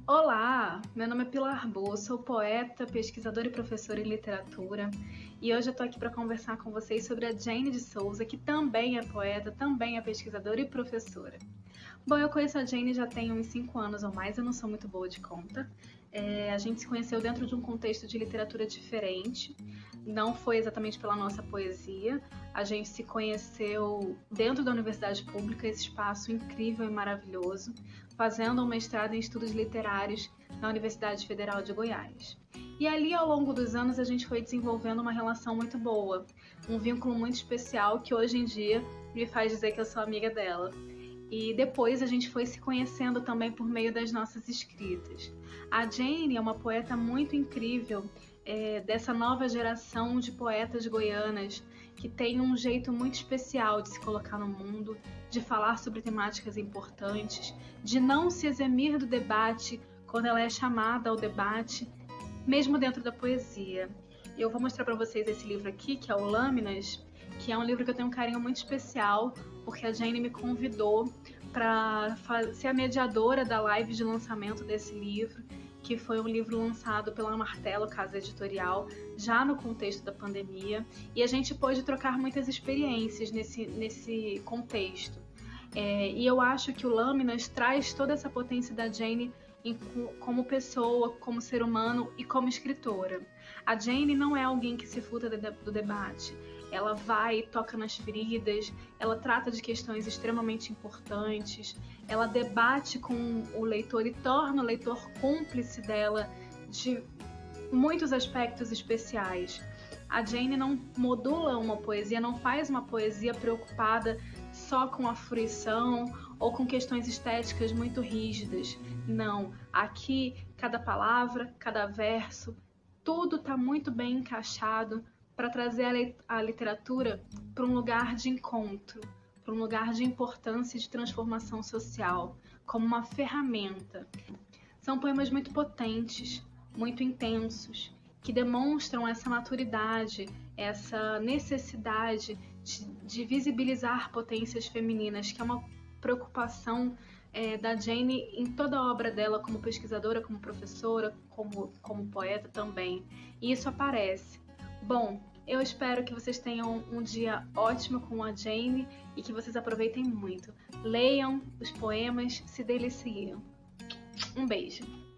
Olá, meu nome é Pilar Bo, sou poeta, pesquisadora e professora em literatura e hoje eu tô aqui para conversar com vocês sobre a Jane de Souza, que também é poeta, também é pesquisadora e professora. Bom, eu conheço a Jane já tem uns 5 anos ou mais, eu não sou muito boa de conta. A gente se conheceu dentro de um contexto de literatura diferente, não foi exatamente pela nossa poesia, a gente se conheceu dentro da universidade pública, esse espaço incrível e maravilhoso, fazendo um mestrado em estudos literários na Universidade Federal de Goiás. E ali, ao longo dos anos, a gente foi desenvolvendo uma relação muito boa, um vínculo muito especial que hoje em dia me faz dizer que eu sou amiga dela. E depois a gente foi se conhecendo também por meio das nossas escritas. A Jane é uma poeta muito incrível, dessa nova geração de poetas goianas que tem um jeito muito especial de se colocar no mundo, de falar sobre temáticas importantes, de não se eximir do debate quando ela é chamada ao debate, mesmo dentro da poesia. Eu vou mostrar para vocês esse livro aqui, que é o Lâminas, que é um livro que eu tenho um carinho muito especial, porque a Jane me convidou para ser a mediadora da live de lançamento desse livro, que foi um livro lançado pela Martelo Casa Editorial, já no contexto da pandemia, e a gente pôde trocar muitas experiências nesse contexto. E eu acho que o Lâminas traz toda essa potência da Jane como pessoa, como ser humano e como escritora. A Jane não é alguém que se furta do debate. Ela vai e toca nas feridas, ela trata de questões extremamente importantes, ela debate com o leitor e torna o leitor cúmplice dela de muitos aspectos especiais. A Jane não modula uma poesia, não faz uma poesia preocupada só com a fruição ou com questões estéticas muito rígidas. Não, aqui cada palavra, cada verso, tudo está muito bem encaixado para trazer a literatura para um lugar de encontro, para um lugar de importância e de transformação social, como uma ferramenta. São poemas muito potentes, muito intensos, que demonstram essa maturidade, essa necessidade de visibilizar potências femininas, que é uma preocupação da Jane em toda a obra dela, como pesquisadora, como professora, como poeta também. E isso aparece. Bom, eu espero que vocês tenham um dia ótimo com a Jane e que vocês aproveitem muito. Leiam os poemas, se deliciem. Um beijo!